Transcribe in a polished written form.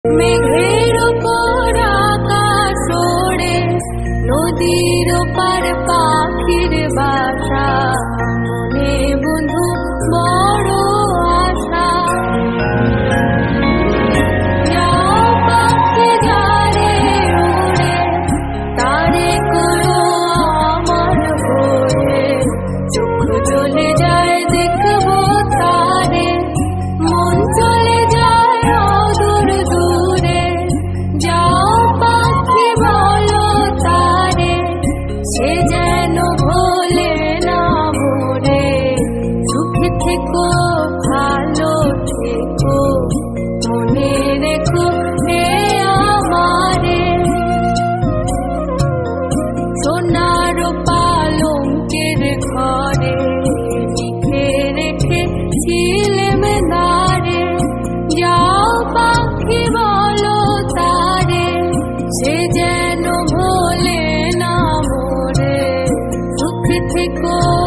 মেঘের উপর আকাশ ওড়ে, নদীর ওপার পাখির বাসা, মনে বন্ধু বড় আশা। যাও পাখি যারে উড়ে, তারে করো আমার ভোরে, চোখ জ্বলে যায় দেখবো তারে, মন চলে যায় অদূর দূরে। যাও পাখি বলো তারে, সে যেন ভোলে না মোরে, সুখে থেকো ভালো থেকো, মনে রেখো হে আমারে। সোনার পালঙ্কের ঘরে লিখে রেখেছিলেম নারে, যাও পাখি বলো তারে, সে যেন ভোলে না মোরে, সুখে থেকো